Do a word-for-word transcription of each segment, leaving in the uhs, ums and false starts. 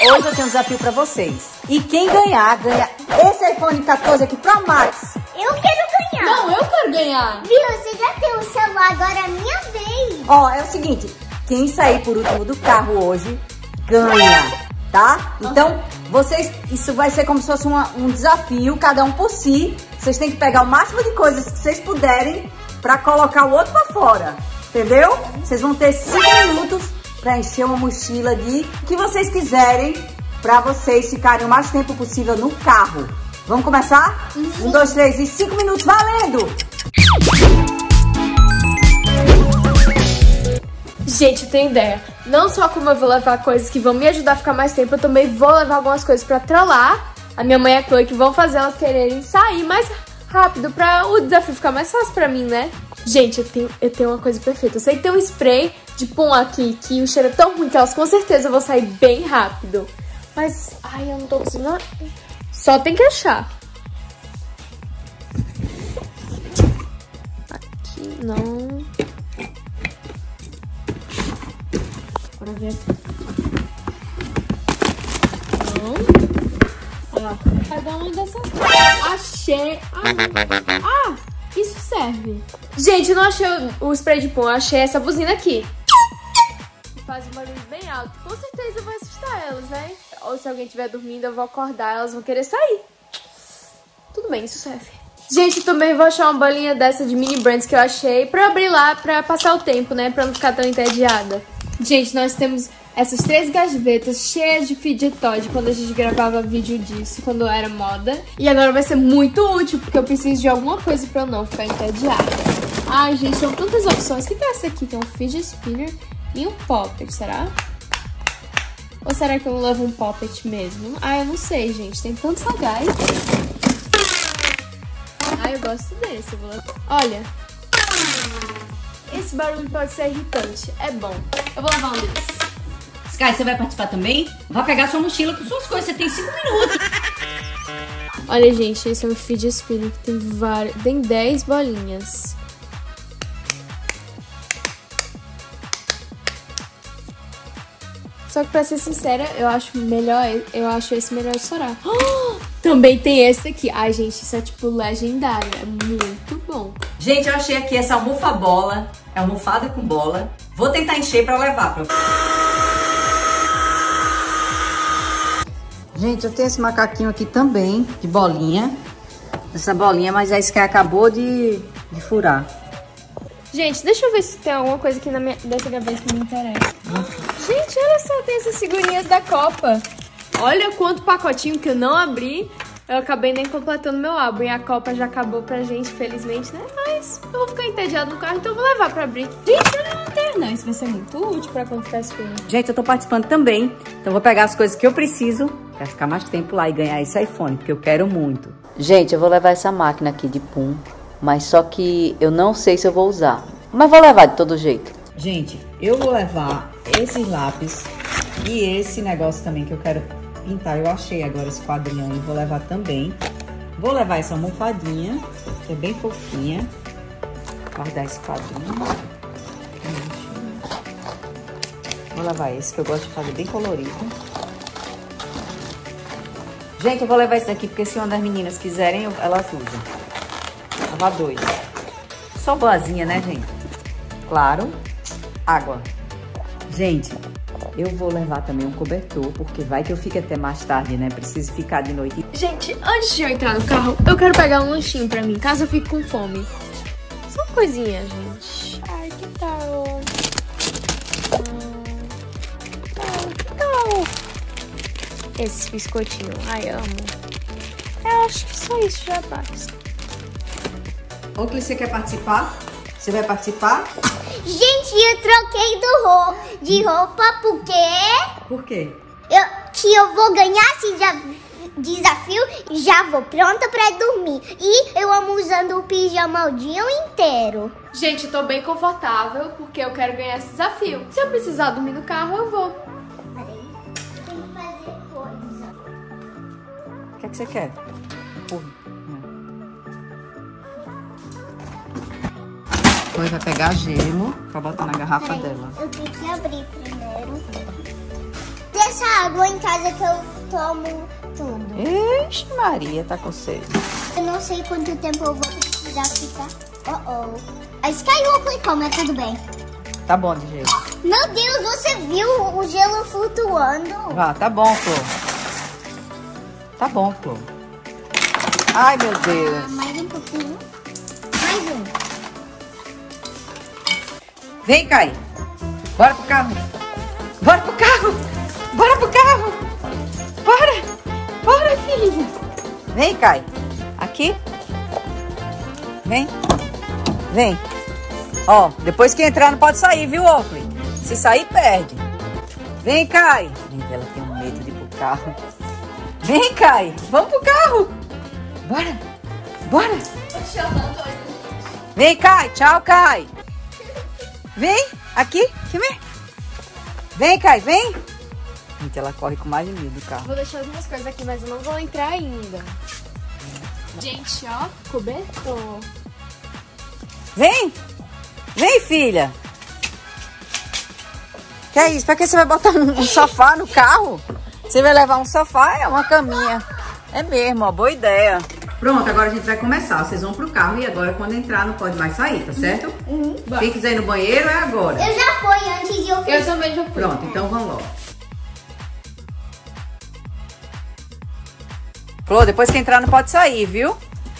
hoje eu tenho um desafio pra vocês. E quem ganhar, ganha esse iPhone quatorze aqui Pro Max. Eu quero ganhar. Não, eu quero ganhar. Viu, você já tem o celular, agora é a minha vez. Ó, é o seguinte, quem sair por último do carro hoje, ganha, tá? Então, vocês, isso vai ser como se fosse uma, um desafio, cada um por si. Vocês têm que pegar o máximo de coisas que vocês puderem pra colocar o outro pra fora, entendeu? Vocês vão ter cinco minutos pra encher uma mochila de o que vocês quiserem pra vocês ficarem o mais tempo possível no carro. Vamos começar? Uhum. Um, dois, três e cinco minutos, valendo! Gente, eu tenho ideia. Não só como eu vou levar coisas que vão me ajudar a ficar mais tempo, eu também vou levar algumas coisas pra trollar a minha mãe e a Chloe, que vão fazer elas quererem sair mais rápido pra o desafio ficar mais fácil pra mim, né? Gente, eu tenho, eu tenho uma coisa perfeita. Eu sei que tem um spray de pum aqui, que o cheiro é tão ruim que elas com certeza vão sair bem rápido. Mas, ai, eu não tô conseguindo. Só tem que achar. Aqui, não. Bora ver aqui. Não. Ó, cada uma dessas. Achei. Ah, ah, isso serve. Gente, eu não achei o, o spray de pão, eu achei essa buzina aqui. Faz um barulho bem alto. Com certeza vai assustar elas, né? Ou se alguém estiver dormindo, eu vou acordar, elas vão querer sair. Tudo bem, isso serve. Gente, eu também vou achar uma bolinha dessa de mini brands que eu achei pra abrir lá, pra passar o tempo, né? Pra não ficar tão entediada. Gente, nós temos essas três gavetas cheias de fidget toy de quando a gente gravava vídeo disso, quando era moda. E agora vai ser muito útil, porque eu preciso de alguma coisa pra eu não ficar entediada. Ai, gente, são tantas opções. O que é essa aqui? Tem um fidget spinner e um poppet, será? Ou será que eu levo um poppet mesmo? Ah, eu não sei, gente. Tem tantos legais. Ah, eu gosto desse. Eu vou levar. Olha. Esse barulho pode ser irritante. É bom. Eu vou levar um desses. Sky, você vai participar também? Vai pegar sua mochila com suas coisas. Você tem cinco minutos. Olha, gente. Esse é um fidget spinner que tem vários... Tem dez bolinhas. Só que pra ser sincera, eu acho melhor, eu acho esse melhor de estourar. Oh, também tem esse aqui. Ai, gente, isso é tipo legendário. É muito bom. Gente, eu achei aqui essa almofabola. É almofada com bola. Vou tentar encher pra levar. Pra... Gente, eu tenho esse macaquinho aqui também, de bolinha. Essa bolinha, mas a Sky acabou de, de furar. Gente, deixa eu ver se tem alguma coisa aqui na minha, dessa gaveta que me interessa. Gente, olha só, tem essas figurinhas da Copa. Olha quanto pacotinho que eu não abri. Eu acabei nem completando meu álbum. E a Copa já acabou pra gente, felizmente, né? Mas eu vou ficar entediado no carro, então eu vou levar pra abrir. Gente, olha a lanterna. Isso vai ser muito útil pra quando ficar escuro. Gente, eu tô participando também. Então eu vou pegar as coisas que eu preciso pra ficar mais tempo lá e ganhar esse iPhone, porque eu quero muito. Gente, eu vou levar essa máquina aqui de pum. Mas só que eu não sei se eu vou usar. Mas vou levar de todo jeito. Gente, eu vou levar esses lápis e esse negócio também que eu quero pintar. Eu achei agora esse quadrinho e vou levar também. Vou levar essa almofadinha, que é bem fofinha. Guardar esse quadrinho. Vou levar esse, que eu gosto de fazer bem colorido. Gente, eu vou levar esse aqui, porque se uma das meninas quiserem, elas usam. Levar dois. Só boazinha, né, gente? Claro. Água. Gente, eu vou levar também um cobertor, porque vai que eu fique até mais tarde, né? Preciso ficar de noite. Gente, antes de eu entrar no carro, eu quero pegar um lanchinho pra mim, caso eu fique com fome. Só coisinha, gente. Ai, que tal? Que tal? Esses biscoitinhos. Ai, amo. Eu acho que só isso já basta. Ô, Clis, você quer participar? Você vai participar? Gente, eu troquei do ro de roupa porque... Por quê? Eu, que eu vou ganhar esse desafio e já vou pronta pra dormir. E eu amo usando o pijama o dia inteiro. Gente, eu tô bem confortável porque eu quero ganhar esse desafio. Se eu precisar dormir no carro, eu vou. Peraí, tem que fazer coisa. O que é que você quer? Por... Depois vai pegar gelo pra botar na garrafa Peraí, dela. Eu tenho que abrir primeiro. Deixa essa água em casa que eu tomo tudo. Ixi, Maria, tá com sede. Eu não sei quanto tempo eu vou precisar ficar. Oh, oh. A Skywalker come, mas tudo bem. Tá bom de jeito. Meu Deus, você viu o gelo flutuando? Ah, tá bom, Flor. Tá bom, Flor. Ai, meu Deus. Ah, mais um pouquinho. Mais um. Vem, Kai. Bora pro carro. Bora pro carro. Bora pro carro. Bora. Bora, filha. Vem, Kai. Aqui. Vem. Vem. Ó, depois que entrar não pode sair, viu, Oakley? Se sair, perde. Vem, Kai. Ela tem um medo de ir pro carro. Vem, Kai. Vamos pro carro. Bora. Bora. Vem, Kai. Tchau, Kai. Vem. Aqui. Aqui, vem. Vem, Kai. Vem. Gente, ela corre com mais de medo do carro. Vou deixar algumas coisas aqui, mas eu não vou entrar ainda. Gente, ó, cobertor. Vem. Vem, filha. Que é isso? Pra que você vai botar um, um sofá no carro? Você vai levar um sofá? É uma caminha. É mesmo, ó, boa ideia. Pronto, agora a gente vai começar. Vocês vão pro carro e agora quando entrar não pode mais sair, tá certo? Uhum. Quem quiser ir no banheiro é agora. Eu já fui antes de eu fiz. Eu também já fui. Pronto, então vamos logo. Flor, depois que entrar não pode sair, viu?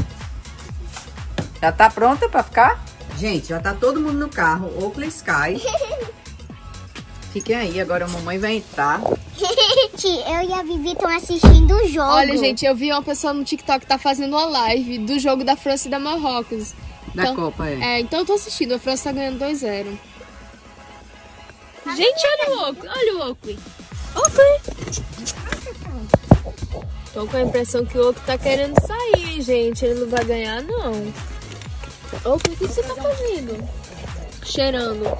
Já tá pronta pra ficar? Gente, já tá todo mundo no carro. Oakley, Sky. Fiquem aí, agora a mamãe vai entrar. Gente, eu e a Vivi estão assistindo o jogo. Olha, gente, eu vi uma pessoa no TikTok que tá fazendo uma live do jogo da França e da Marrocos. Da então, Copa, é. É, então eu tô assistindo. A França tá ganhando dois a zero. Gente, olha o Oakley. Olha o Oakley. Oakley. Tô com a impressão que o Oakley tá querendo sair, gente. Ele não vai ganhar, não. Oakley, o que você tá fazendo? Cheirando.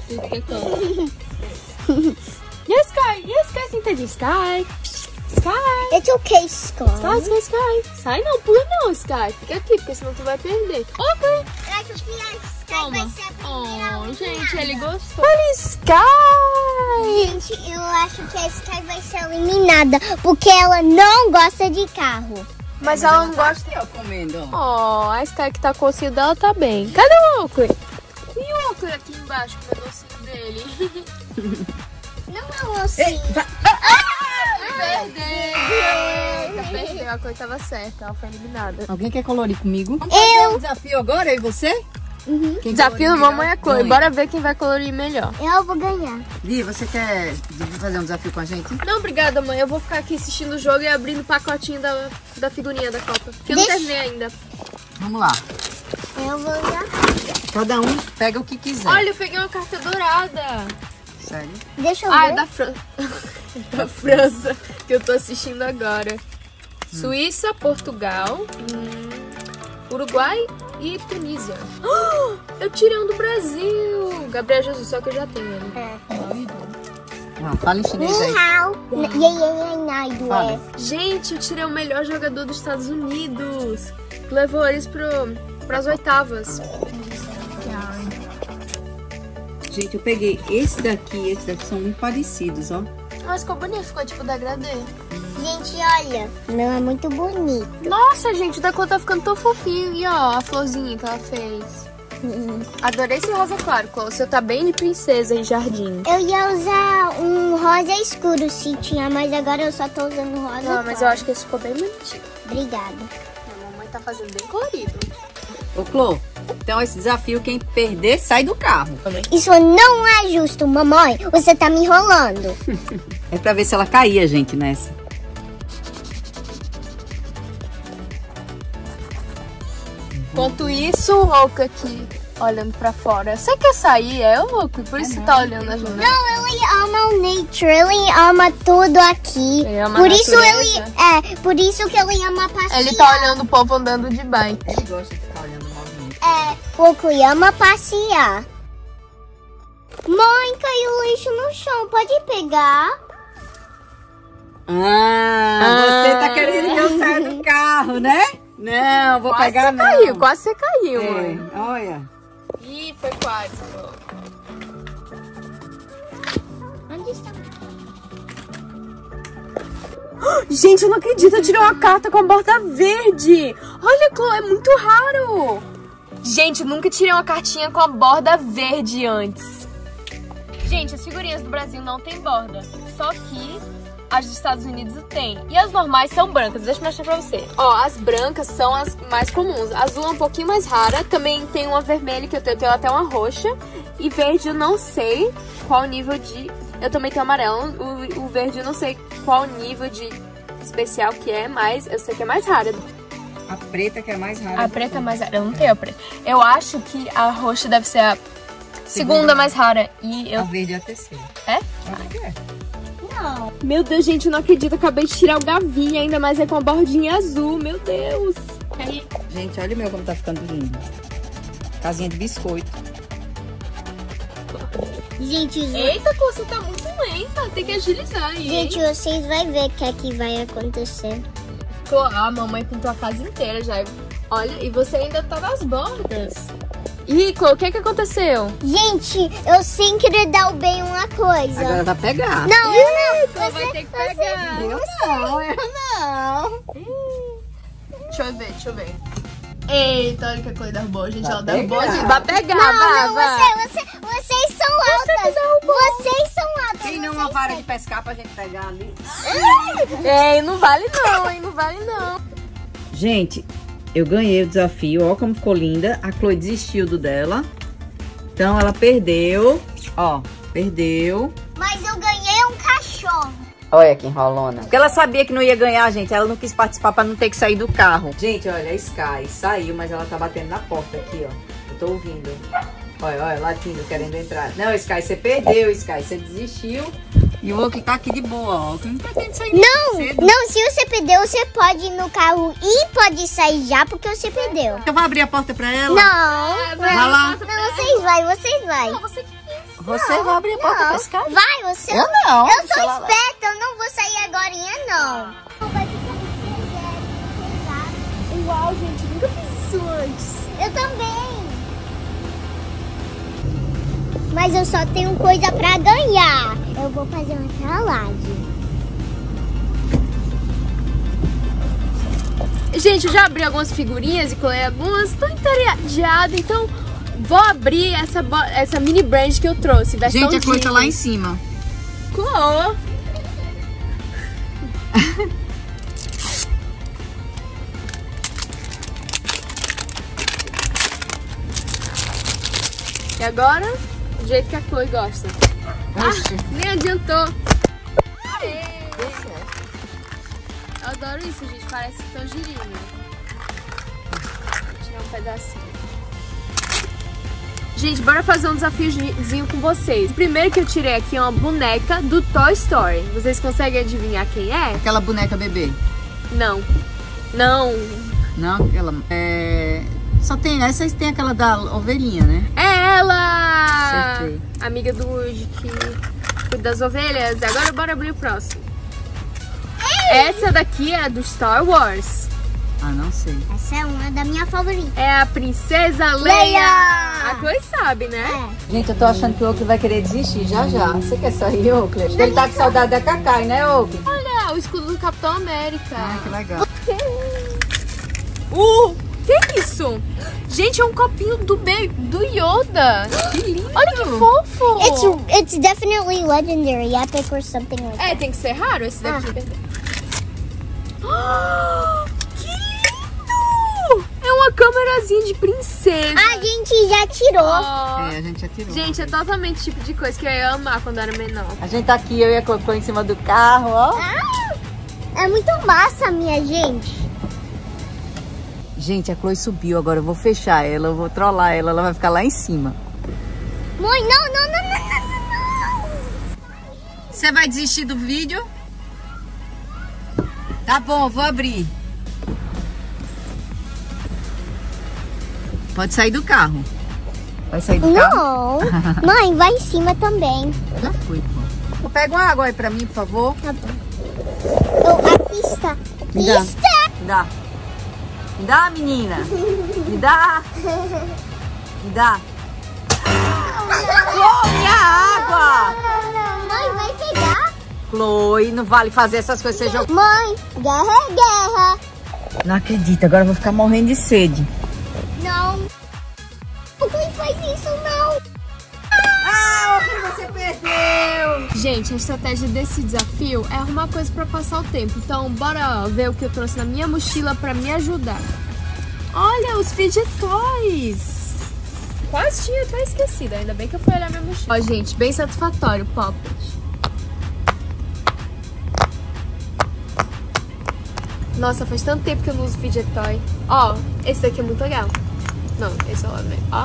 E a Sky? E a Sky senta de Sky? Sky? It's okay, Sky. Sky, Sky, Sky. Sai não, pula não, Sky. Fica aqui, porque senão tu vai perder. Oakley. Eu acho que a Sky Toma. vai ser a primeira Oh, gente, eliminada. ele gostou. Olha, Sky. Gente, eu acho que a Sky vai ser eliminada porque ela não gosta de carro. Mas ela não gosta. Aqui, ó, comendo. Oh, a Sky que tá com o ossinho dela tá bem. Cadê o Oakley? E o Oakley aqui embaixo com o negocinho dele? Não é um ossinho. Perdeu. Eita, perdeu. A coisa tava certa. Ela foi eliminada. Alguém quer colorir comigo? Vamos Eu. fazer um desafio agora, eu e você? Uhum. Quem Desafio colorir mamãe melhor é Chloe. ganha. Bora ver quem vai colorir melhor. Eu vou ganhar. Vi, você quer fazer um desafio com a gente? Não, obrigada, mãe. Eu vou ficar aqui assistindo o jogo e abrindo o pacotinho da, da figurinha da Copa. Que eu não Deixa- terminei ainda. Vamos lá. Eu vou ganhar. Cada um pega o que quiser. Olha, eu peguei uma carta dourada. Sério? Deixa eu Ah, ver. é da França. Da França, que eu tô assistindo agora. Suíça, Portugal, hum, Uruguai e Tunísia. Oh, eu tirei um do Brasil. Gabriel Jesus, só que eu já tenho ele. É. Ah, fala em chinês aí. Ni hao. Ye ye ye nai do Fala. é. Gente, eu tirei o melhor jogador dos Estados Unidos. Que levou eles pro, pras oitavas. Gente, eu peguei esse daqui e esse daqui são muito parecidos, ó. Mas ficou bonito, ficou tipo degradê. Gente, olha. Não é muito bonito. Nossa, gente, o da cor tá ficando tão fofinho. E ó, a florzinha que ela fez. Adorei esse rosa claro. O seu tá bem de princesa em jardim. Eu ia usar um rosa escuro se tinha, mas agora eu só tô usando rosa Não, mas eu claro. acho que esse ficou bem bonitinho. Obrigada. A mamãe tá fazendo bem colorido. Ô, Clô, então esse desafio, quem perder, sai do carro. Isso não é justo, mamãe. Você tá me enrolando. É pra ver se ela caía, gente, nessa. Enquanto isso, o Oakley aqui, olhando pra fora. Você quer sair? É o Oakley, por isso você tá olhando a janela. Não, ele ama o nature, ele ama tudo aqui. Ele ama por a isso natureza. ele é, por isso que ele ama passear. Ele tá olhando o povo andando de bike. Ele gosta de ficar olhando o movimento. É, o que ama passear. Mãe, caiu lixo no chão, pode pegar? Ah, você tá querendo que eu saia do carro, né? Não, vou Quase pegar você não. caiu, quase você caiu, É, mãe. olha. Ih, foi quase. Onde está? Gente, eu não acredito, eu tirei uma carta com a borda verde. Olha, Chloe, é muito raro. Gente, nunca tirei uma cartinha com a borda verde antes. Gente, as figurinhas do Brasil não tem borda, só que as dos Estados Unidos tem. E as normais são brancas, deixa eu mostrar pra você. Ó, as brancas são as mais comuns. A azul é um pouquinho mais rara, também tem uma vermelha que eu tenho, eu tenho até uma roxa. E verde eu não sei qual nível de... Eu também tenho amarelo, o, o verde eu não sei qual nível de especial que é, mas eu sei que é mais rara. A preta que é mais rara. A preta é mais rara, eu não tenho a preta. Eu acho que a roxa deve ser a segunda, segunda mais rara. E eu... A verde é a terceira. É? Acho que é. Não. Meu Deus, gente, eu não acredito. Eu acabei de tirar o gavinha, ainda mais é com a bordinha azul. Meu Deus. Aí... Gente, olha o meu como tá ficando lindo. Casinha de biscoito. Gente, os... Eita, você tá muito lenta. Tem que agilizar aí. Gente, vocês vão ver o que é que vai acontecer. A mamãe pintou a casa inteira já. Olha, e você ainda tá nas bordas. Ih, Chloe, o que que aconteceu? Gente, eu sem querer dar o bem uma coisa. Agora vai pegar. Não, eu não. Você vai ter que pegar. Eu não, eu não. Deixa eu ver, deixa eu ver. Eita, olha que a Chloe derrubou, gente. Vai Ela derrubou, pegar. gente. Vai pegar, Não, vai, não, vai. você, você, vocês são altas. Vocês são altas. Tem não uma vara de pescar pra gente pegar ali? Ei, não vale não, hein? Não vale não. Gente, eu ganhei o desafio. Ó como ficou linda. A Chloe desistiu do dela. Então ela perdeu. Ó, perdeu. Mas eu ganhei um cachorro. Olha que enrolona. Porque ela sabia que não ia ganhar, gente. Ela não quis participar pra não ter que sair do carro. Gente, olha, a Sky saiu, mas ela tá batendo na porta aqui, ó. Eu tô ouvindo. Olha, olha, latindo, querendo entrar. Não, Sky, você perdeu, Sky. Você desistiu. E o Oak tá aqui de boa, ó. Que não pretende sair Não, cedo. não, se você perdeu, você pode ir no carro e pode sair já, porque você perdeu. Eu vou abrir a porta pra ela? Não, Vai lá. não, vocês vai, vocês vai. Você vai abrir a porta pra Sky? Vai, você. Eu não. Eu deixa sou ela lá. esperta, eu não vou sair agorinha, não. Vai ficar muito Uau, gente, nunca fiz isso antes. Eu também. Mas eu só tenho coisa pra ganhar. Eu vou fazer uma salade. Gente, eu já abri algumas figurinhas e colei algumas. Tô entediada, então vou abrir essa, essa mini brand que eu trouxe. Gente, a Chloe tá lá em cima. Chloe. E agora, do jeito que a Chloe gosta. Oxe. Ah, nem adiantou. Aê. Eu adoro isso, gente. Parece tangerina. Vou tirar um pedacinho. Gente, bora fazer um desafiozinho com vocês. O primeiro que eu tirei aqui é uma boneca do Toy Story. Vocês conseguem adivinhar quem é? Aquela boneca bebê. Não. Não. Não, aquela... É... Só tem essa e tem aquela da ovelhinha, né? É ela! Acertei. Amiga do Woody que cuida das ovelhas. Agora bora abrir o próximo. Essa daqui é do Star Wars. Ah, não sei. Essa é uma da minha favorita. É a Princesa Leia. Leia! A Chloe sabe, né? É. Gente, eu tô achando que o Oakley vai querer desistir já já. Você quer sair, Oakley? Ele tá com saudade da Cacai, né, Oakley? Olha, o escudo do Capitão América. Ah, que legal. Uh, que é isso? Gente, é um copinho do, be do Yoda. Que lindo. Olha que fofo. It's, it's definitely legendary, epic or something like that. É, tem que ser raro esse daqui. Ah, que lindo! É uma câmerazinha de princesa. A gente já tirou. Ó. É, a gente já tirou. Gente, é totalmente tipo de coisa que eu ia amar quando eu era menor. A gente tá aqui, eu e a Chloe ficou em cima do carro, ó. Ah, é muito massa, minha gente. Gente, a Chloe subiu, agora eu vou fechar ela, eu vou trollar ela, ela vai ficar lá em cima. Mãe, não, não, não, não, não, não. Você vai desistir do vídeo? Tá bom, eu vou abrir. Pode sair do carro. Vai sair do carro? Não. Mãe, vai em cima também. Já fui, pô. Pega uma água aí pra mim, por favor. Tá bom. Eu, a pista. Me dá. Pista. Me dá. Me dá, menina. Me dá. Me dá. Oh, minha água. Mãe, vai pegar. Chloe, não vale fazer essas coisas. Você joga... Mãe, guerra é guerra. Não acredito, agora eu vou ficar morrendo de sede. Não. Não faz isso, não. Ah, o que você perdeu? Gente, a estratégia desse desafio é arrumar coisa pra passar o tempo. Então, bora ver o que eu trouxe na minha mochila pra me ajudar. Olha, os fidget toys. Quase tinha até esquecido, ainda bem que eu fui olhar minha mochila. Ó, gente, bem satisfatório, Poppet. Nossa, faz tanto tempo que eu não uso fidget toy. Ó, esse daqui é muito legal. Não, esse é o mesmo. Ó.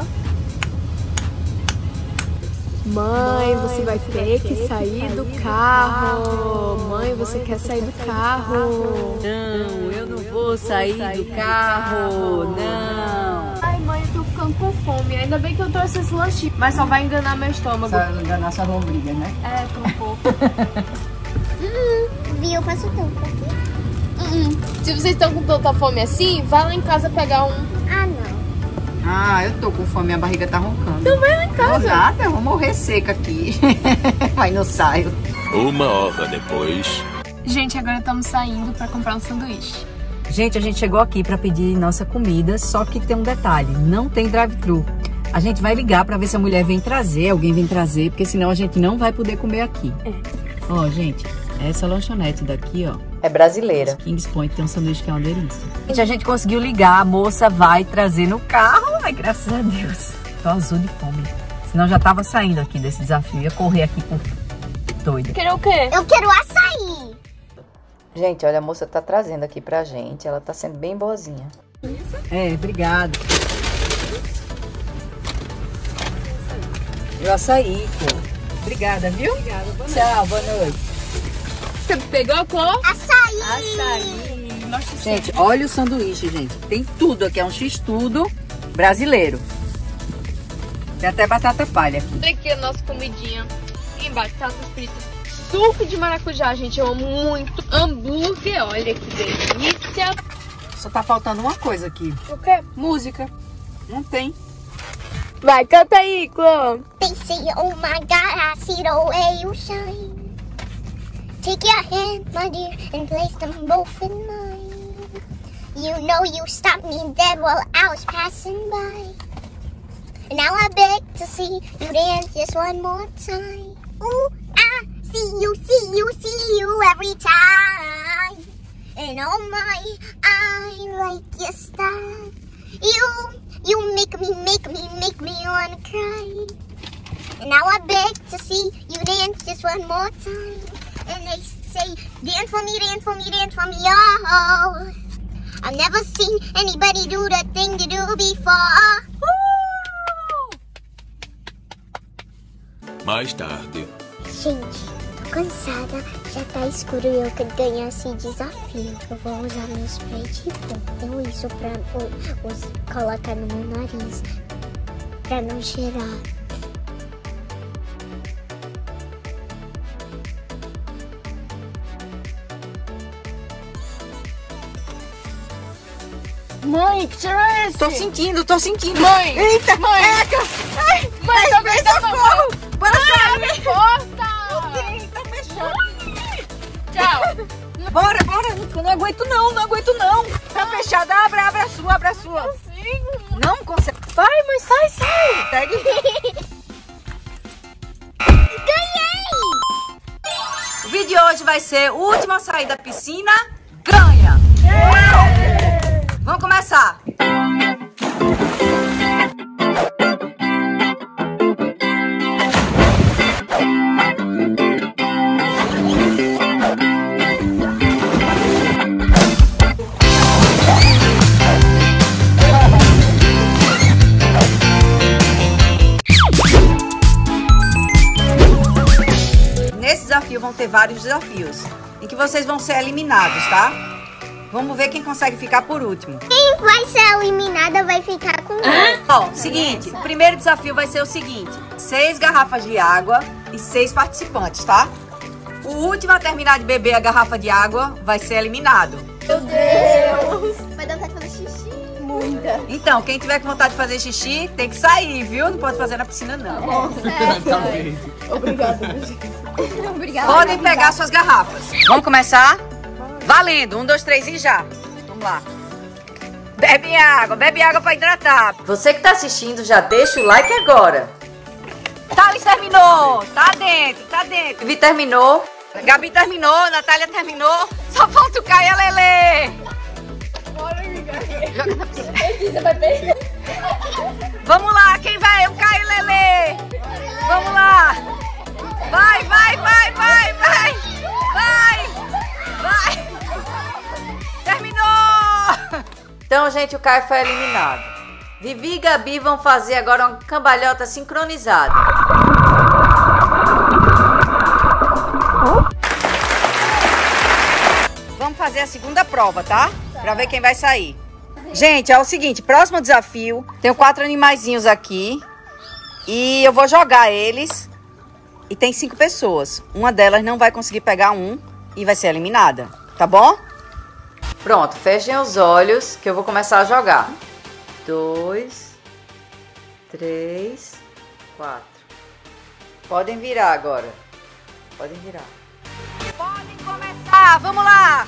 Mãe, você vai ter que sair do carro. Mãe, você quer sair do carro. Não, eu não vou sair do carro, não. Ai, mãe, eu tô ficando com fome. Ainda bem que eu trouxe esse lanchinho, mas só vai enganar meu estômago. Só enganar sua lombriga, né? É, tô um pouco. Hum, vi, eu faço tanto aqui. Hum, se vocês estão com tanta fome assim, vai lá em casa pegar um. Ah, não. Ah, eu tô com fome, minha barriga tá roncando. Então vai lá em casa. Não nada, eu vou morrer seca aqui. Vai, não saio. Uma hora depois. Gente, agora estamos saindo pra comprar um sanduíche. Gente, a gente chegou aqui pra pedir nossa comida, só que tem um detalhe, não tem drive-thru. A gente vai ligar pra ver se a mulher vem trazer, alguém vem trazer, porque senão a gente não vai poder comer aqui. É. Ó, gente, essa lanchonete daqui, ó, é brasileira. Kings Point tem um sanduíche que é uma delícia. Gente, a gente conseguiu ligar, a moça vai trazer no carro. Ai, graças a Deus. Tô azul de fome. Senão já tava saindo aqui desse desafio. Ia correr aqui por doida. Quer o quê? Eu quero açaí. Gente, olha, a moça tá trazendo aqui pra gente. Ela tá sendo bem boazinha. É, obrigado. Eu açaí, pô. Obrigada, viu? Obrigada, boa noite. Tchau, boa noite. Você pegou qual? Açaí. Açaí. Nossa, gente, olha o sanduíche, gente. Tem tudo aqui, é um x-tudo brasileiro. Tem até batata palha aqui. Olha aqui a nossa comidinha. Tem batatas fritas, suco de maracujá, gente, eu amo muito. Hambúrguer, olha que delícia. Só tá faltando uma coisa aqui. O quê? Música. Não tem. Vai, canta aí, Clô. They say, oh my God, I see the way you shine. Take your hand, my dear, and place them both in mine. You know you stopped me dead while I was passing by. And now I beg to see you dance just one more time. Ooh, I see you, see you, see you every time. And oh my, I like your style. You, you make me, make me, make me wanna cry. And now I beg to see you dance just one more time. And they say, dance for me, dance for me, dance for me, oh. I've never seen anybody do the thing you do before. Mais tarde. Gente, tô cansada, já tá escuro e eu quero ganhar esse desafio. Eu vou usar meu spray de pó. Eu isso pra o, os, colocar no meu nariz, pra não cheirar. Mãe, que cheiro é esse? Tô sentindo, tô sentindo. Mãe! Eita, mãe! Eca. Ai, Mãe, tá fechando! socorro! Bora Abre a sair! porta! Ok, tá fechado. Tchau! Bora, bora! Eu não aguento não, não aguento não! Tá fechado, abre, abre a sua, abre a sua. Não consigo! Não consegue. Vai, mãe, sai, sai! Segue. Ganhei! O vídeo de hoje vai ser o último a sair da piscina ganha! Vamos começar! Nesse desafio vão ter vários desafios em que vocês vão ser eliminados, tá? Vamos ver quem consegue ficar por último. Quem vai ser eliminada vai ficar com ele. Ó, seguinte, o primeiro desafio vai ser o seguinte: seis garrafas de água e seis participantes, tá? O último a terminar de beber a garrafa de água vai ser eliminado. Meu Deus! Vai dar vontade de fazer xixi. Muita! Então, quem tiver com vontade de fazer xixi, tem que sair, viu? Não pode fazer na piscina, não. Nossa, é, Tá bem. Obrigada, gente. Obrigada. Podem pegar suas garrafas. Vamos começar? Valendo. Um, dois, três e já. Vamos lá. Bebe água, bebe água pra hidratar. Você que tá assistindo, já deixa o like agora. Thales terminou. Tá dentro, tá dentro. Vivi terminou. Gabi terminou, Natália terminou. Só falta o Caio e a Lelê. Joga na piscina. Vamos lá, quem vai? O Caio e o Lelê. Vamos lá. Vai, vai, vai, vai, vai. Vai. Vai. Terminou. Então, gente, o Caio foi eliminado. Vivi e Gabi vão fazer agora uma cambalhota sincronizada. Vamos fazer a segunda prova, tá? Pra ver quem vai sair. Gente, é o seguinte, próximo desafio. Tenho quatro animaizinhos aqui. E eu vou jogar eles. E tem cinco pessoas. Uma delas não vai conseguir pegar um e vai ser eliminada. Tá bom? Pronto, fechem os olhos que eu vou começar a jogar. Dois, três, quatro. Podem virar agora. Podem virar. Podem começar, vamos lá!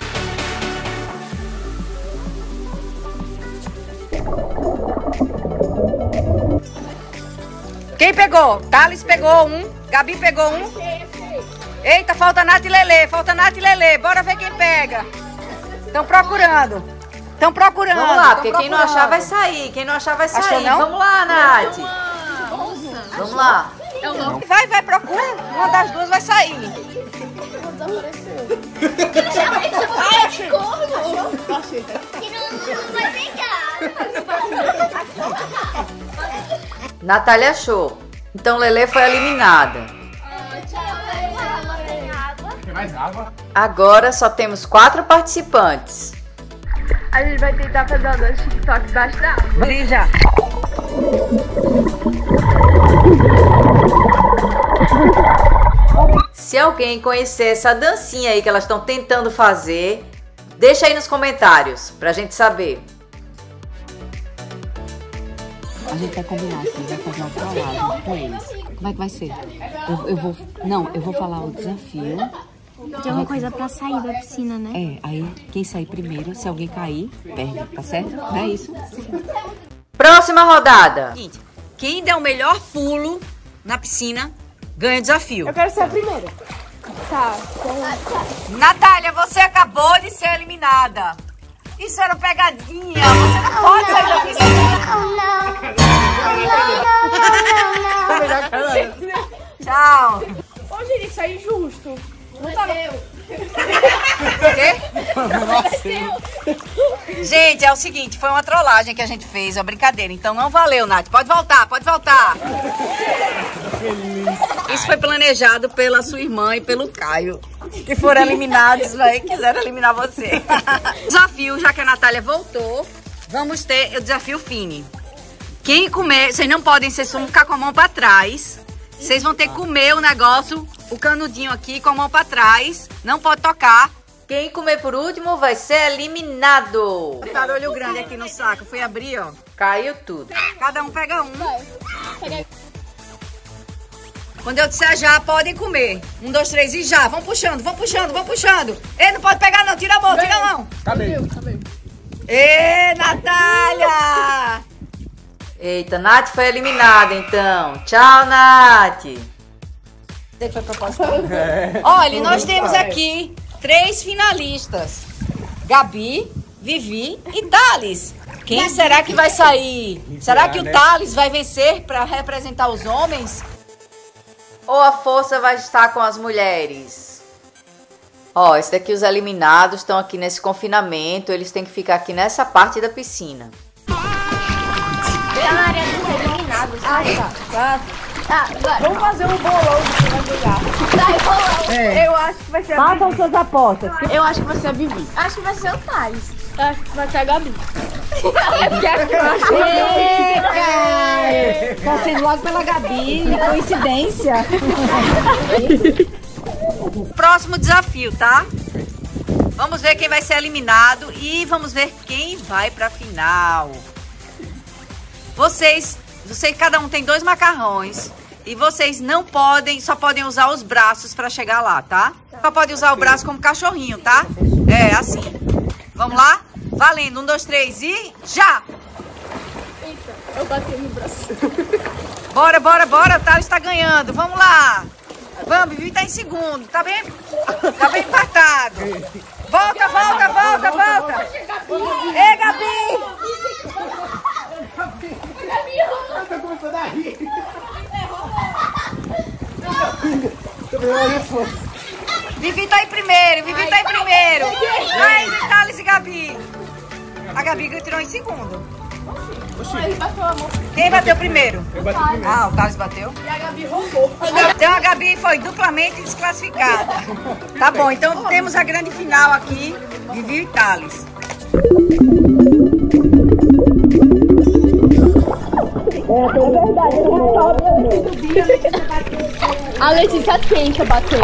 Quem pegou? Thales pegou um, Gabi pegou um. Eita, falta Nath e Lelê, falta Nath e Lelê. Bora ver quem pega. Estão procurando. Estão procurando. Vamos lá, porque procurando. quem não achar vai sair. Quem não achar vai sair. Achou, não? Vamos lá, Nath. Vamos lá. Vai, vai, procura. Uma das duas vai sair. Natália achou. Então Lelê foi eliminada. Agora só temos quatro participantes. A gente vai tentar fazer o nosso TikTok embaixo da água. Vamos já. Se alguém conhecer essa dancinha aí que elas estão tentando fazer, deixa aí nos comentários pra gente saber. A gente vai combinar aqui, vai fazer uma trollagem com eles. Como é que vai ser? Eu, eu vou... Não, eu vou falar o desafio. Tem uma coisa pra sair da piscina, né? É, aí quem sair primeiro, se alguém cair, perde, tá certo? Não é isso? Próxima rodada. Seguinte, quem der o melhor pulo na piscina ganha o desafio. Eu quero ser a primeira. Tá. Natália, você acabou de ser eliminada. Isso era pegadinha. Você não pode sair da piscina. Tchau. Ô, gente, isso aí é injusto. Não tá Gente, é o seguinte, foi uma trollagem que a gente fez, uma brincadeira. Então não valeu, Nath. Pode voltar, pode voltar. Isso foi planejado pela sua irmã e pelo Caio, que foram eliminados, vai, quiseram eliminar você. Desafio, já que a Natália voltou, vamos ter o desafio Fini. Quem comer, vocês não podem, vocês vão ficar com a mão pra trás. Vocês vão ter que comer o negócio, o canudinho aqui com a mão pra trás. Não pode tocar. Quem comer por último vai ser eliminado. Botaram olho grande aqui no saco. Fui abrir, ó. Caiu tudo. Cada um pega um. Quando eu disser já, podem comer. Um, dois, três e já. Vão puxando, vão puxando, vão puxando. Ei, não pode pegar não. Tira a mão, tira a mão. Acabei. Acabei. Ê, Natália! Eita, Nath foi eliminada então. Tchau, Nath. Olha, nós temos aqui três finalistas. Gabi, Vivi e Thales. Quem será que vai sair? Será que o Thales vai vencer para representar os homens? Ou a força vai estar com as mulheres? Ó, esse daqui, os eliminados estão aqui nesse confinamento. Eles têm que ficar aqui nessa parte da piscina. A área dos eliminados. Ah, tá. Tá, vamos fazer um bolão de quem vai ganhar. Vai, bolão. É. Eu acho que vai ser a Façam Vivi. suas apostas. Eu acho que vai ser a Vivi. Acho que vai ser o Thales. Eu acho que vai ser a Gabi. É porque acho que eu acho que eu Torcendo logo pela Gabi, coincidência. Próximo desafio, tá? Vamos ver quem vai ser eliminado e vamos ver quem vai pra final. Vocês, vocês, cada um tem dois macarrões E vocês não podem, só podem usar os braços pra chegar lá, tá? Só pode usar o braço como cachorrinho, tá? É, assim. Vamos lá? Valendo. Um, dois, três e já! Eita, eu bati no braço. Bora, bora, bora. O Thales tá ganhando. Vamos lá. Vamos, Vivi tá em segundo. Tá bem, tá bem empatado. Volta, volta, volta, volta. Ei, Gabi! Vivi tá em primeiro, Vivi tá em primeiro. Ai, Thales e Gabi. A Gabi entrou em segundo. Quem bateu primeiro? Eu bati primeiro. Ah, o Thales bateu. E a Gabi roubou. Então a Gabi foi duplamente desclassificada. Tá bom, então temos a grande final aqui, Vivi e Thales. A Letícia quente bateu.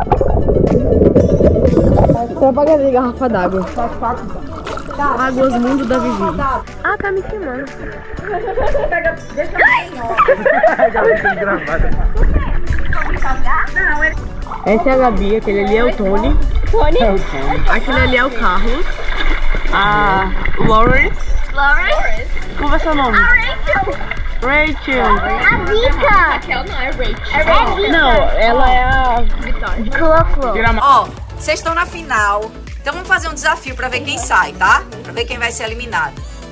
Tô apagando a garrafa d'água. Águas Mundo da Vivi. Ah, tá me queimando. Essa é a Gabi, aquele ali é o Tony. Tony? É o Tony. Aquele ali é o Carlos. A Lawrence. Lawrence? Qual vai ser o nome? Rachel. A Vika. Raquel não, é Rachel. É Vika. Não, ela é a Vitória. Clô, Ó, vocês estão na final. Então vamos fazer um desafio pra ver quem sai, tá? Pra ver quem vai ser eliminado.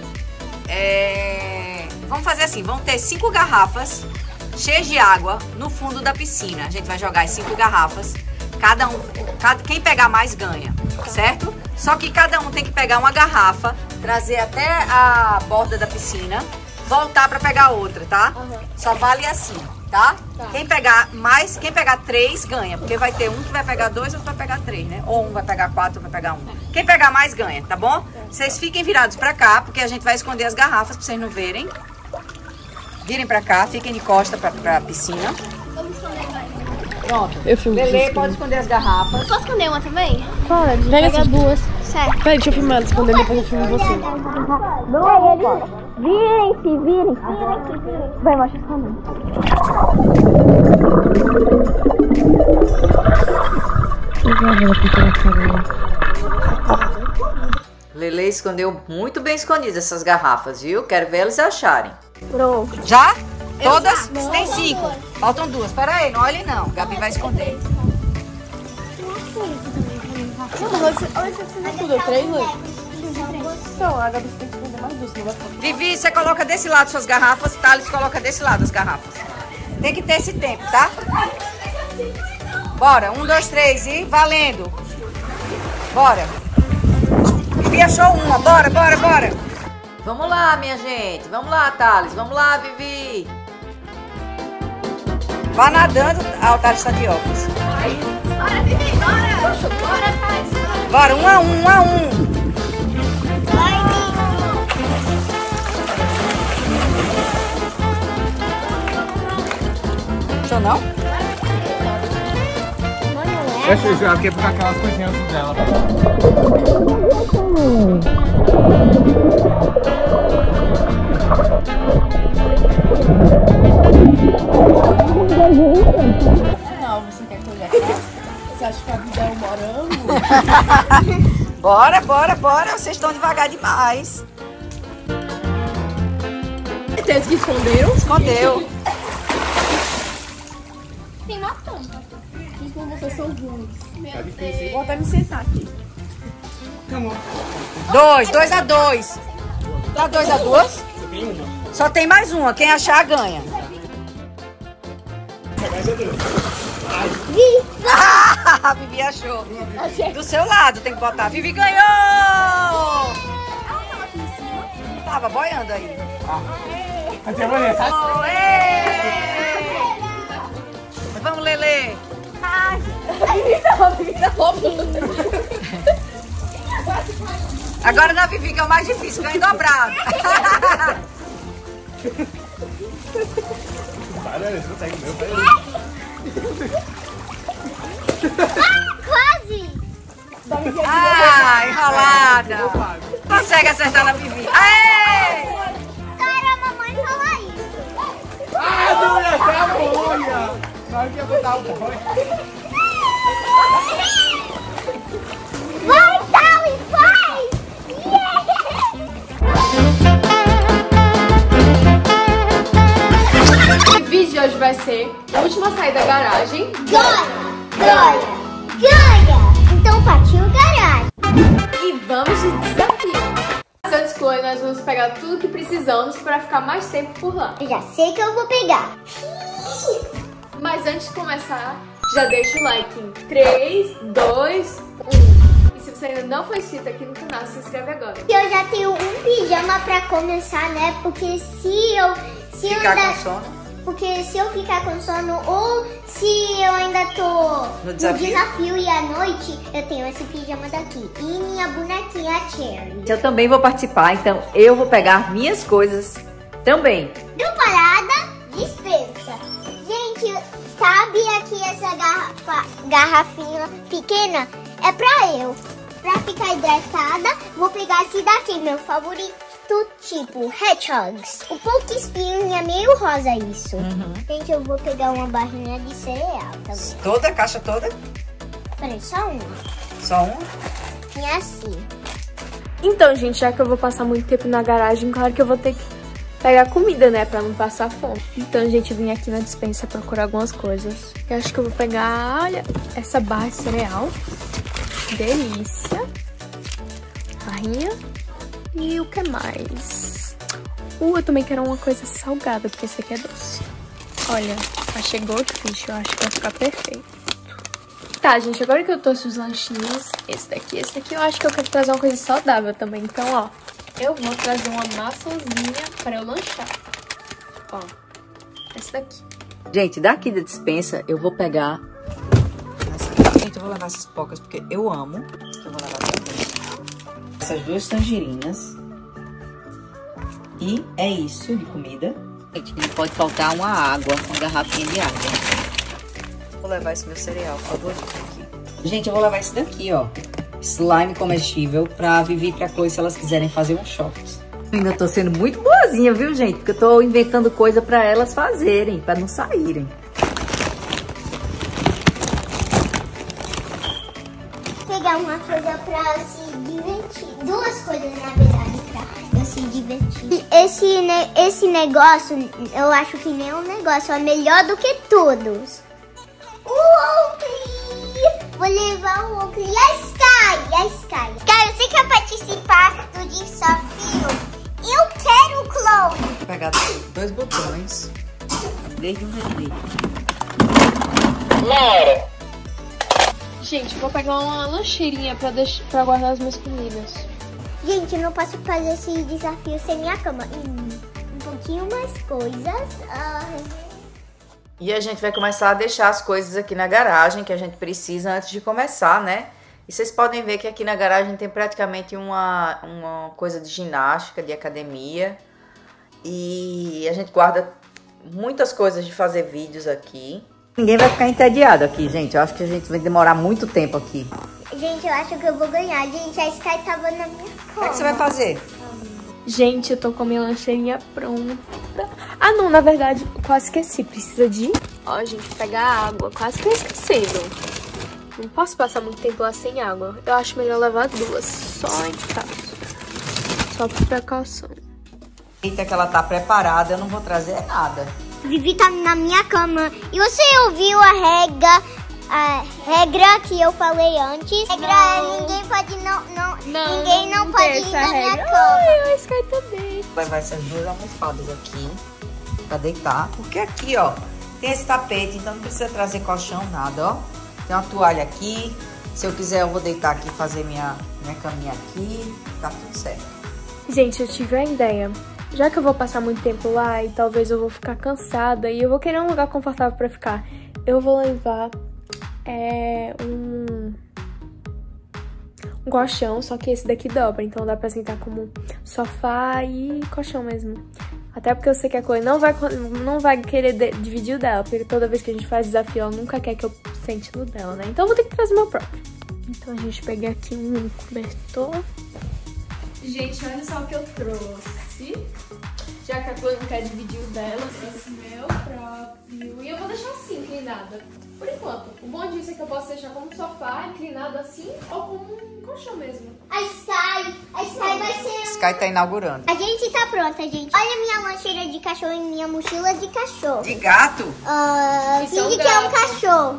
É... Vamos fazer assim, vão ter cinco garrafas cheias de água no fundo da piscina. A gente vai jogar as cinco garrafas. Cada um, cada, quem pegar mais ganha, certo? Só que cada um tem que pegar uma garrafa, trazer até a borda da piscina, voltar pra pegar outra, tá? Uhum. Só vale assim, tá? Tá? Quem pegar mais, quem pegar três ganha, porque vai ter um que vai pegar dois, outro vai pegar três, né? Ou um vai pegar quatro, outro vai pegar um. Quem pegar mais ganha, tá bom? Vocês fiquem virados pra cá, porque a gente vai esconder as garrafas pra vocês não verem. Virem pra cá, fiquem de costa pra, pra piscina. Pronto. Eu filmo. Lelê, pode esconder as garrafas. Posso esconder uma também? Pode. Pega essas duas. Certo. Peraí, deixa eu filmar ela escondendo, depois eu filmo você. Virem-se, virem-se. Virem-se. Vai, mostra escondendo. Lelê escondeu muito bem escondidas essas garrafas, viu? Quero ver eles acharem. Pronto. Já? Todas? Tem cinco. Faltam duas. Pera aí, não olhe não. Gabi vai esconder. Tudo três, Lê? Então, a Gabi tem que esconder mais duas, não vai ficar. Vivi, você coloca desse lado suas garrafas, Thales coloca desse lado as garrafas. Tem que ter esse tempo, tá? Bora, um, dois, três e valendo. Bora. Vivi achou uma, bora, bora, bora. Vamos lá, minha gente. Vamos lá, Thales. Vamos lá, Vivi. Vá nadando. Ah, o Thales está de óculos. Bora, Vivi, bora. Bora, Thales. Bora, um a um, um a um. Achou não? Essa eu já quer pegar aquelas coisinhas dela. Não, você quer que eu já faça? Você acha que a vida é um morango? Bora, bora, bora. Vocês estão devagar demais. Certeza que esconderam? Escondeu. Tem uma tampa. Então vocês são ruins. Tá difícil. Vou até me sentar aqui. Dois, dois a dois. Tá dois a dois? Só tem uma. Só tem mais uma. Quem achar, ganha. Ah, a Vivi achou. Do seu lado tem que botar. Vivi ganhou! Tava boiando aí. Até amanhã, tá? Oh, ê! Vamos, Lelê. Agora na Vivi que é o mais difícil, ganha dobrado. Para, você consegue meu, pera Quase. Ah, enrolada. Consegue acertar na Vivi. Aê! Só era a mamãe falar isso. Ah, não, Olha! Nós ia botar o boi. Vai, Sally, vai! O vídeo de hoje vai ser a última saída da garagem. Glória! Glória! Glória! Então partiu garagem. E vamos de desafio. Antes de Chloe, nós vamos pegar tudo que precisamos para ficar mais tempo por lá. Eu já sei que eu vou pegar. Mas antes de começar, já deixa o like em três, dois, um. E se você ainda não for inscrito aqui no canal, se inscreve agora. Eu já tenho um pijama pra começar, né? Porque se eu... Se eu Ficar ainda, com sono? Porque se eu ficar com sono ou se eu ainda tô No desafio? no desafio e à noite, eu tenho esse pijama daqui. E minha bonequinha Cherry. Eu também vou participar, então eu vou pegar minhas coisas também. Do parada, dispensa. Gente, sabe aqui essa garrafa, garrafinha pequena? É pra eu. Pra ficar hidratada, vou pegar esse daqui, meu favorito. Tipo Hedgehogs. O Poke Spin é meio rosa isso. Uhum. Gente, eu vou pegar uma barrinha de cereal também. Toda a caixa toda? Peraí, só uma. Só uma? E assim. Então, gente, já que eu vou passar muito tempo na garagem, claro que eu vou ter que pegar comida, né, pra não passar fome. Então, gente, eu vim aqui na despensa procurar algumas coisas. Eu acho que eu vou pegar, olha, essa barra de cereal. Delícia. Barrinha. E o que mais? Uh, eu também quero uma coisa salgada, porque esse aqui é doce. Olha, achei Goldfish, eu acho que vai ficar perfeito. Tá, gente, agora que eu trouxe os lanchinhos, esse daqui, esse daqui, eu acho que eu quero trazer uma coisa saudável também. Então, ó, eu vou trazer uma maçãzinha pra eu lanchar. Ó, esse daqui. Gente, daqui da despensa eu vou pegar... Essa... Gente, eu vou levar essas pocas porque eu amo. Eu vou levar também. Essas duas tangerinas. E é isso de comida. Gente, não pode faltar uma água, uma garrafinha de água. Vou levar esse meu cereal favorito aqui. Gente, eu vou levar esse daqui, ó. Slime comestível pra Vivi e pra Chloe se elas quiserem fazer um shorts. Ainda tô sendo muito boazinha, viu, gente? Porque eu tô inventando coisa pra elas fazerem, pra não saírem. Pegar uma coisa pra se divertir. Duas coisas, na verdade, pra eu se divertir. Esse, ne esse negócio, eu acho que nem um negócio é melhor do que todos. O Oakley! Vou levar o Oakley e a Sky! A Sky. Sky, você quer participar do desafio? Eu quero o Chloe! Vou pegar dois botões. Desde um dedo. Gente, vou pegar uma lancheirinha pra, deixar, pra guardar as minhas comidas. Gente, eu não posso fazer esse desafio sem minha cama. Hum, um pouquinho mais coisas. Ai. E a gente vai começar a deixar as coisas aqui na garagem que a gente precisa antes de começar, né? E vocês podem ver que aqui na garagem tem praticamente uma, uma coisa de ginástica, de academia. E a gente guarda muitas coisas de fazer vídeos aqui. Ninguém vai ficar entediado aqui, gente. Eu acho que a gente vai demorar muito tempo aqui. Gente, eu acho que eu vou ganhar. Gente, a Sky tava na minha cama. O que, é que você vai fazer? Gente, eu tô com a minha lancheirinha pronta. Ah, não, na verdade, quase esqueci. Precisa de... Ó, gente, pegar água. Quase que eu esquecendo. Não posso passar muito tempo lá sem água. Eu acho melhor levar duas. Só em casa. Só por precaução. Eita, que ela tá preparada. Eu não vou trazer nada. Vivi tá na minha cama. E você ouviu a regra, a regra que eu falei antes? A regra é ninguém pode não, não, Não, ninguém não, não pode tem ir essa na minha regra. cama. Ai, a Sky também. Vai levar essas duas almofadas aqui pra deitar. Porque aqui, ó, tem esse tapete, então não precisa trazer colchão, nada, ó. Tem uma toalha aqui. Se eu quiser, eu vou deitar aqui e fazer minha, minha caminha aqui. Tá tudo certo. Gente, eu tive a ideia. Já que eu vou passar muito tempo lá e talvez eu vou ficar cansada e eu vou querer um lugar confortável pra ficar, eu vou levar é, um, um colchão, só que esse daqui dobra, então dá pra sentar como sofá e colchão mesmo. Até porque eu sei que a Chloe não vai, não vai querer de, dividir o dela, porque toda vez que a gente faz desafio, ela nunca quer que eu sente no dela, né? Então eu vou ter que trazer meu próprio. Então a gente pega aqui um cobertor. Gente, olha só o que eu trouxe. Já que a Chloe não quer dividir o dela, esse meu próprio. E eu vou deixar assim, inclinada. Por enquanto. O bom disso é que eu posso deixar como um sofá, inclinado assim, ou como um colchão mesmo. A Sky, a Sky vai ser... Sky tá inaugurando. A gente tá pronta, gente. Olha minha lancheira de cachorro e minha mochila de cachorro. De gato? Uh, Isso é um finge que é um gato. cachorro.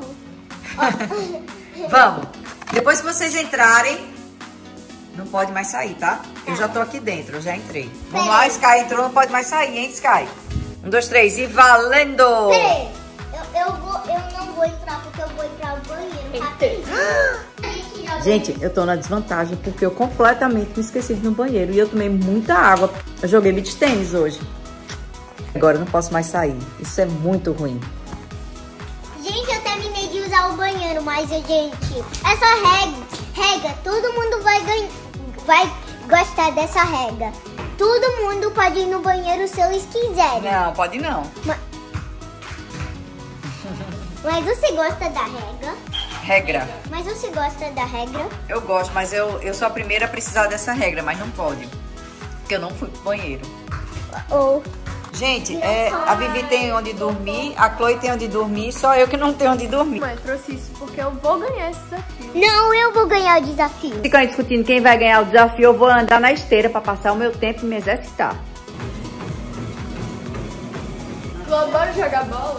Vamos. Depois que vocês entrarem, não pode mais sair, tá? Eu já tô aqui dentro, eu já entrei. Vamos lá, Sky entrou, não pode mais sair, hein, Sky? Um, dois, três e valendo! Peraí, eu, eu, vou, eu não vou entrar porque eu vou entrar no banheiro, tá? Gente, eu tô na desvantagem porque eu completamente me esqueci de ir no banheiro e eu tomei muita água. Eu joguei beach tênis hoje. Agora eu não posso mais sair. Isso é muito ruim. Gente, eu terminei de usar o banheiro, mas, gente, essa regra, regra todo mundo vai, ganhar, vai gostar dessa regra. Todo mundo pode ir no banheiro se eles quiserem. Não, pode não. Mas, mas você gosta da regra? Regra. Mas você gosta da regra? Eu gosto, mas eu, eu sou a primeira a precisar dessa regra, mas não pode. Porque eu não fui pro banheiro. Ou... Gente, é, a Vivi tem onde dormir, a Chloe tem onde dormir, só eu que não tenho onde dormir. Mãe, trouxe isso porque eu vou ganhar esse desafio. Não, eu vou ganhar o desafio. Ficam aí discutindo quem vai ganhar o desafio, eu vou andar na esteira pra passar o meu tempo e me exercitar. Chloe, bora jogar bola?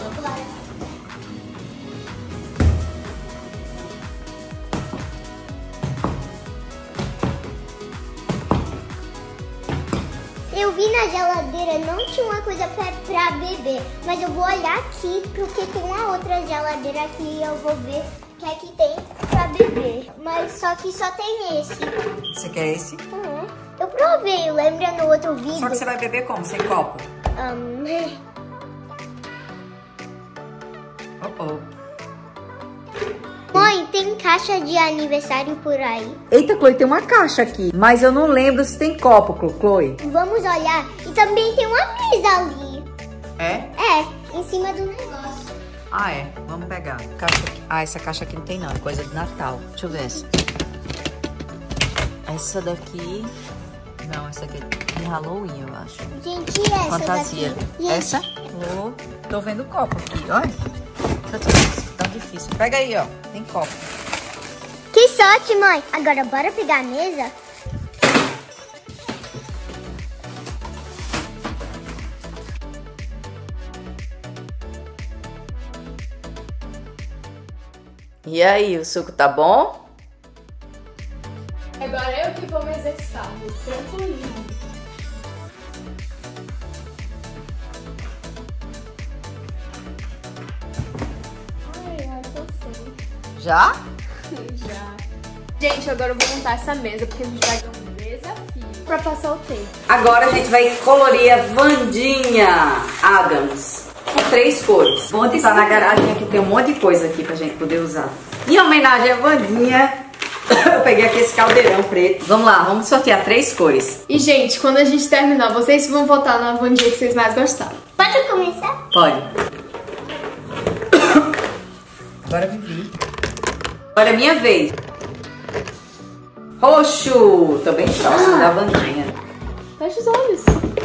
Eu vi na geladeira, não tinha uma coisa pra, pra beber. Mas eu vou olhar aqui, porque tem uma outra geladeira aqui e eu vou ver o que é que tem pra beber. Mas só que só tem esse. Você quer esse? Uhum. Eu provei, lembra no outro vídeo? Só que você vai beber como? Sem copo? Um... Oh, oh. Mãe, tem caixa de aniversário por aí? Eita, Chloe, tem uma caixa aqui, mas eu não lembro se tem copo, Chloe. Vamos olhar. E também tem uma mesa ali. É? É, em cima do negócio. Ah, é. Vamos pegar. Caixa aqui. Ah, essa caixa aqui não tem não, é coisa de Natal. Deixa eu ver essa. Essa daqui... Não, essa aqui é de Halloween, eu acho. Gente, e essa Fantasia. daqui? E Essa? Oh, tô vendo copo aqui, olha. Tá tão, tão difícil. Pega aí, ó. Tem copo. Que sorte, mãe. Agora bora pegar a mesa? E aí, o suco tá bom? Agora eu que vou me exercitar. Tranquilo. Ai, ai, cansei. Já? Já. Gente, agora eu vou montar essa mesa, porque a gente vai ganhar um desafio pra passar o tempo. Agora a gente vai colorir a Wandinha Adams com três cores. Vou botar na garagem aqui, tem um monte de coisa aqui pra gente poder usar. Em homenagem à Wandinha, eu peguei aqui esse caldeirão preto. Vamos lá, vamos sortear três cores. E, gente, quando a gente terminar, vocês vão votar na Wandinha que vocês mais gostaram. Pode começar? Pode. Agora Vivi. Agora é minha vez. Roxo. Tô bem próximo da Wandinha. Fecha os olhos.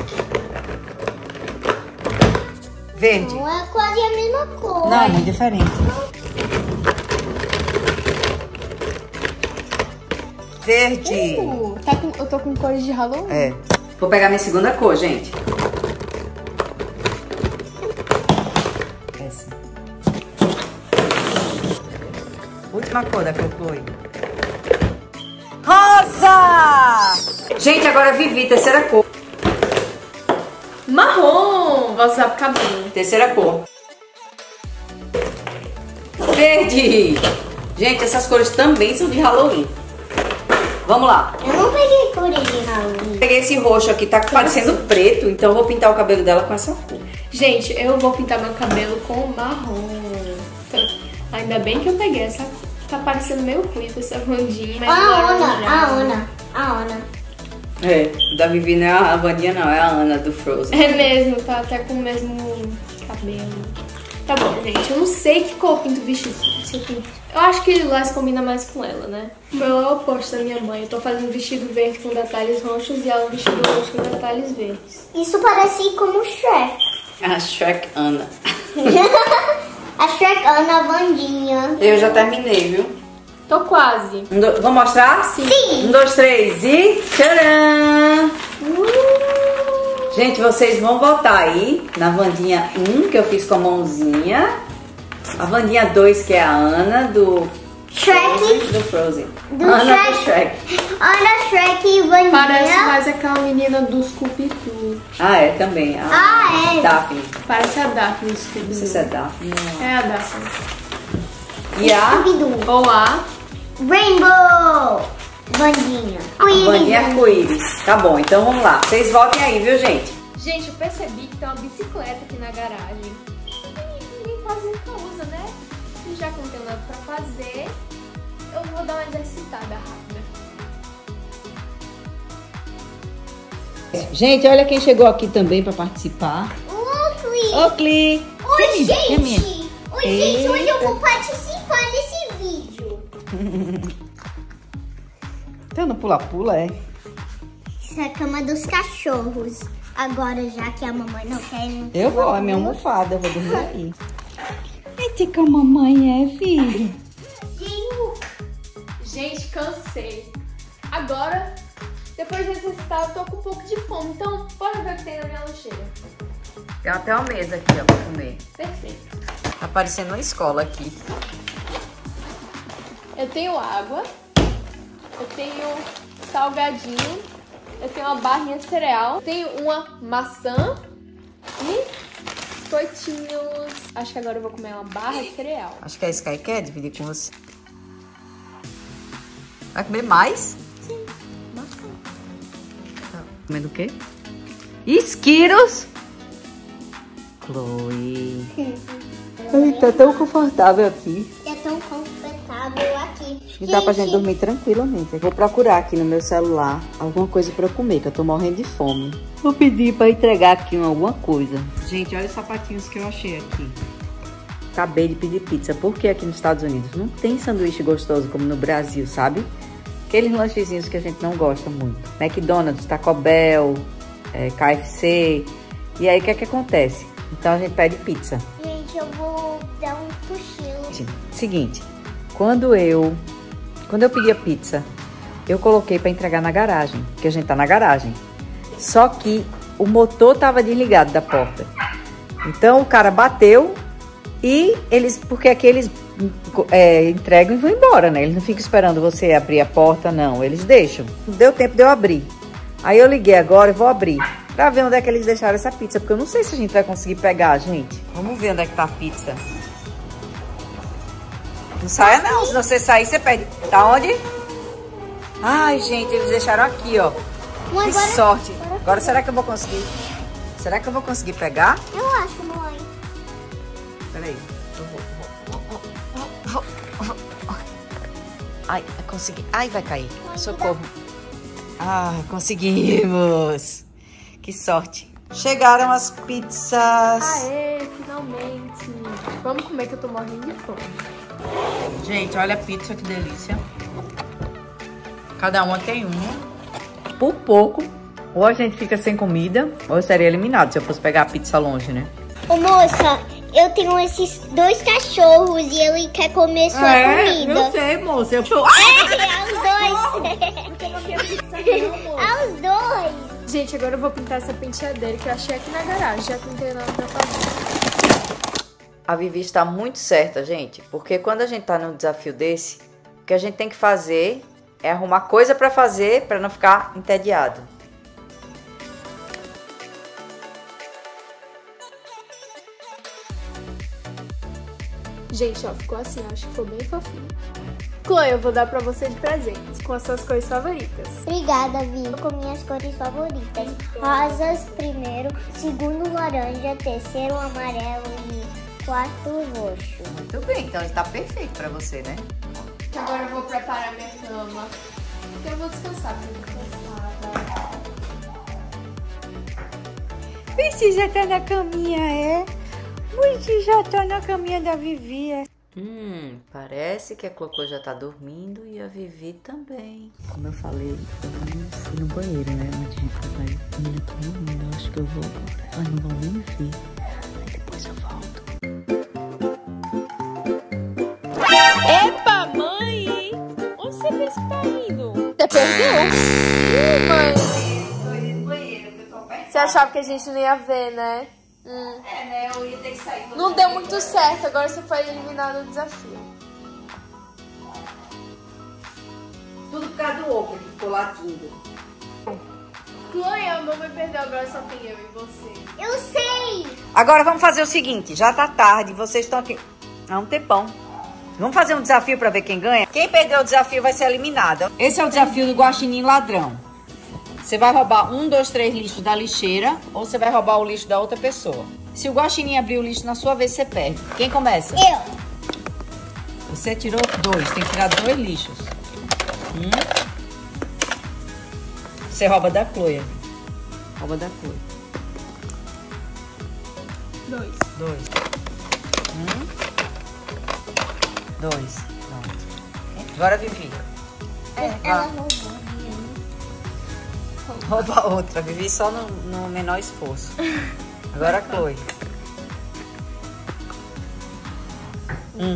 Verde. Não é quase a mesma cor. Não, é muito diferente. Verde. Uh, tá com, eu tô com cores de Halloween. É. Vou pegar minha segunda cor, gente. Essa. Última cor da Chloe. Rosa! Gente, agora Vivi, terceira cor. Marrom. Vou usar pro cabelo. Terceira cor. Verde. Gente, essas cores também são de Halloween. Vamos lá. Eu não peguei cores de Halloween. Peguei esse roxo aqui, tá parecendo preto, então eu vou pintar o cabelo dela com essa cor. Gente, eu vou pintar meu cabelo com marrom. Então, ainda bem que eu peguei essa cor. Tá parecendo meio ruim essa Wandinha. Mas A agora Ana, já- a Ana, a Ana. É, o da Vivi não é a Wandinha não, é a Ana do Frozen. É mesmo, tá até com o mesmo cabelo. Tá bom, gente. Eu não sei que cor eu pinto o vestido. Se eu, pinto. eu acho que lilás combina mais com ela, né? Eu é o oposto da minha mãe. Eu tô fazendo um vestido verde com detalhes roxos e ela um vestido roxo com detalhes verdes. Isso parece como Shrek. A Shrek Ana. A Shrek Ana Vandinha. Eu já terminei, viu? Tô quase. Um, do... Vou mostrar? Sim. Sim. Um, dois, três e... Tcharam! Uh! Gente, vocês vão votar aí na Vandinha um, que eu fiz com a mãozinha. A Vandinha dois, que é a Ana, do... Shrek. Frozen, do Frozen. Do Ana Shrek. do Shrek. Ana, Shrek e Vandinha. Parece mais aquela menina do Scooby-Doo. Ah, é também. A Ah, é. Daphne. Parece a Daphne do Não sei Scooby-Doo. se é Daphne. É a Daphne. E a... Scooby-Doo. Ou a... Rainbow. Vandinha. Vandinha arco-íris. Tá bom, então vamos lá. Vocês votem aí, viu, gente? Gente, eu percebi que tem uma bicicleta aqui na garagem. Ninguém quase nunca usa, né? E já que não tenho nada pra fazer, eu vou dar uma exercitada rápida. Gente, olha quem chegou aqui também pra participar. Oi, Ô, Cli! Oi, Vem, vem, gente. Oi, gente. Hoje eu vou participar desse vídeo. Tá no pula-pula, é? Isso é a cama dos cachorros. Agora, já que a mamãe não quer... Eu vou, é minha almofada, eu vou dormir aí. Eita, que a mamãe é, filho. Gente, cansei. Agora, depois de exercitar, eu tô com um pouco de fome. Então, bora ver o que tem na minha lancheira. Tem até uma mesa aqui, ó, pra comer. Perfeito. Tá parecendo uma escola aqui. Eu tenho água. Eu tenho salgadinho. Eu tenho uma barrinha de cereal. Tenho uma maçã. E biscoitinhos. Acho que agora eu vou comer uma barra de cereal. Acho que é isso que quer dividir com você. Vai comer mais? Sim, maçã. Tá comendo o quê? Esquiros! Chloe. Ai, tá tão confortável aqui. É tão confortável aqui. E dá pra gente dormir tranquilamente. Eu vou procurar aqui no meu celular alguma coisa pra comer, que eu tô morrendo de fome. Vou pedir pra entregar aqui alguma coisa. Gente, olha os sapatinhos que eu achei aqui. Acabei de pedir pizza, porque aqui nos Estados Unidos não tem sanduíche gostoso como no Brasil, sabe? Aqueles lanchezinhos que a gente não gosta muito. McDonald's, Taco Bell, é, K F C. E aí, o que é que acontece? Então, a gente pede pizza. Gente, eu vou dar um cochilo. Seguinte, quando eu, quando eu pedi a pizza, eu coloquei para entregar na garagem, porque a gente tá na garagem. Só que o motor tava desligado da porta. Então, o cara bateu e eles, porque aqui eles é, entregam e vão embora, né? Eles não ficam esperando você abrir a porta, não. Eles deixam. Não deu tempo de eu abrir. Aí eu liguei agora e vou abrir. Pra ver onde é que eles deixaram essa pizza. Porque eu não sei se a gente vai conseguir pegar, gente. Vamos ver onde é que tá a pizza. Não saia não. Se você sair, você pede. Tá onde? Ai, gente, eles deixaram aqui, ó. Mãe, Que agora- sorte. Agora será que eu vou conseguir? Será que eu vou conseguir pegar? Eu acho, mãe. Peraí. Eu vou, vou, vou, vou, vou, vou. Ai, consegui. Ai, vai cair. Socorro. Ah, conseguimos. Que sorte. Chegaram as pizzas. Aê, finalmente. Vamos comer que eu tô morrendo de fome. Gente, olha a pizza, que delícia. Cada uma tem uma. Por pouco, ou a gente fica sem comida, ou eu seria eliminado se eu fosse pegar a pizza longe, né? Ô, moça, eu tenho esses dois cachorros e ele quer comer sua comida. eu sei, moça. Eu... É, é os dois. É os dois. Gente, agora eu vou pintar essa penteadeira que eu achei aqui na garagem. Já pintei nada pra fazer. A Vivi está muito certa, gente. Porque quando a gente tá num desafio desse, o que a gente tem que fazer é arrumar coisa pra fazer pra não ficar entediado. Gente, ó, ficou assim. Acho que ficou bem fofinho. Chloe, eu vou dar pra você de presente com as suas cores favoritas. Obrigada, Vi. Com minhas cores favoritas. Rosas primeiro, segundo laranja, terceiro amarelo e quarto roxo. Muito bem, então está perfeito pra você, né? Agora eu vou preparar minha cama. Porque eu vou descansar pra descansar. Vixe, já tá na caminha, é? Luigi já tá na caminha da Vivi. Hum, parece que a Clocô já tá dormindo e a Vivi também. Como eu falei, eu fui no banheiro, né? Antes de ir pra pai. A menina tá dormindo, eu acho que eu vou. Elas não vão nem me ver. Aí depois eu volto. Epa, mãe! Onde você pensa que tá indo? Você perdeu? Ih, mãe! Tô indo no banheiro, porque eu tô apertada. Você achava que a gente não ia ver, né? Hum. É, né? Eu ia ter que sair. Não deu muito certo, agora você foi eliminado do desafio. Tudo por causa do Opa, que ficou latindo. Chloe, a mamãe perdeu, agora só tem eu e você. Eu sei! Agora vamos fazer o seguinte, já tá tarde, vocês estão aqui há um tempão. Vamos fazer um desafio pra ver quem ganha? Quem perder o desafio vai ser eliminado. Esse é o desafio do guaxinim ladrão. Você vai roubar um, dois, três lixos da lixeira ou você vai roubar o lixo da outra pessoa. Se o guaxinim abrir o lixo na sua vez, você perde. Quem começa? Eu. Você tirou dois, tem que tirar dois lixos. Um. Você rouba da Chloe. Rouba da Chloe. Dois. Dois. Um. Dois. Pronto. Agora Vivi. Ela roubou. Rouba outra. Vivi só no, no menor esforço. Agora a Chloe. Um.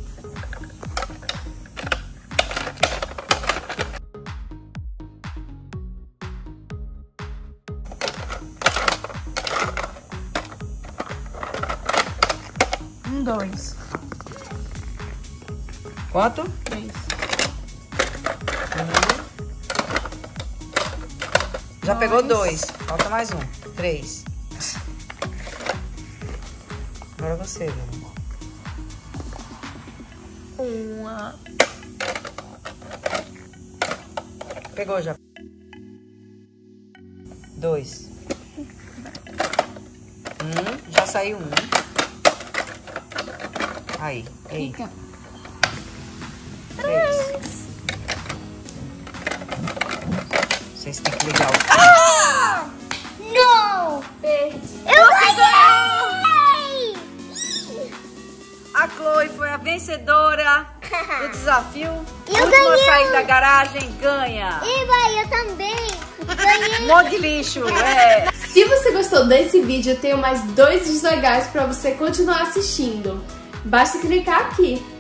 Um, dois. Quanto? Três. Já pegou dois. Falta mais um. Três. Agora você, Bruno. Uma. Pegou já. Dois. Um. Já saiu um. Aí. Aí. Três. Vocês têm que ligar o... Ah! Não! Perdi. Eu ganhei! A Chloe foi a vencedora do desafio. Eu Última ganhei. sair da garagem, ganha. Eba, eu também. Ganhei. Um monte de lixo, é. Se você gostou desse vídeo, eu tenho mais dois vídeos legais pra você continuar assistindo. Basta clicar aqui.